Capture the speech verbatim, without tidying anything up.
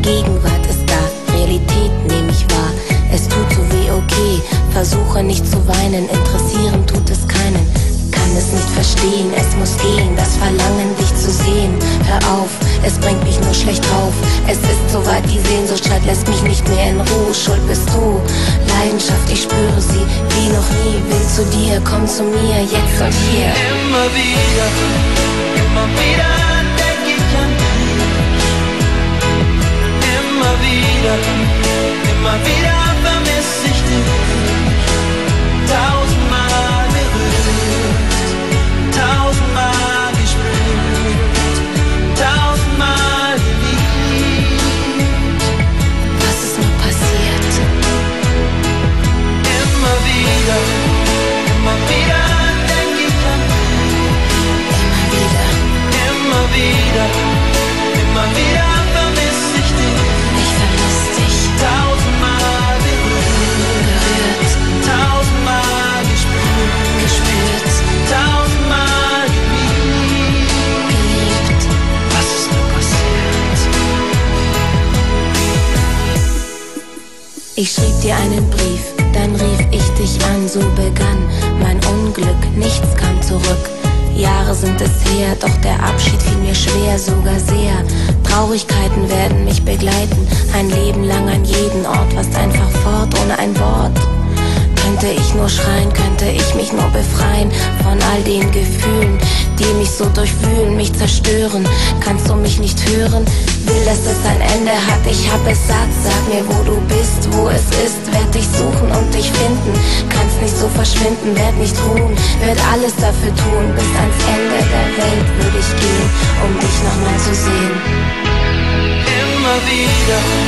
Gegenwart ist da, Realität nehme ich wahr. Es tut so weh, okay, versuche nicht zu weinen, interessieren tut es keinen. Kann es nicht verstehen, es muss gehen, das Verlangen, dich zu sehen. Hör auf, es bringt mich nur schlecht drauf. Es ist soweit, die Sehnsucht schreit, lässt mich nicht mehr in Ruhe. Schuld bist du, Leidenschaft, ich spüre sie wie noch nie. Will zu dir, komm zu mir, jetzt und hier. Immer wieder, immer wieder denk ich an dich. Immer wieder, immer wieder vermiss ich dich. Tausendmal berührt, tausendmal gespürt, tausendmal geliebt. Was ist nur passiert? Immer wieder, immer wieder denk ich an dich. Immer wieder, Immer wieder, immer wieder vermiss ich dich. ich vermiss dich. Tausendmal berührt, Berührt, tausendmal gespürt, gespürt, tausendmal geliebt. geliebt. Was ist nur passiert? Ich schrieb dir einen Brief, dann rief ich dich an, so begann mein Unglück, nichts kam zurück. Jahre sind es her, doch der Abschied fiel mir schwer, sogar sehr. Traurigkeiten werden mich begleiten, ein Leben lang an jeden Ort, fast einfach fort, ohne ein Wort. Könnte ich nur schreien, könnte ich mich nur befreien von all den Gefühlen, die mich so durchwühlen, mich zerstören. Kannst du mich nicht hören? Will, dass es ein Ende hat, ich hab es satt. Sag mir, wo du bist, wo es ist, werd dich suchen und dich finden. Kannst nicht so verschwinden, werd nicht ruhen, werd alles dafür tun. Bis ans Ende der Welt würde ich gehen, um dich nochmal zu sehen. Immer wieder,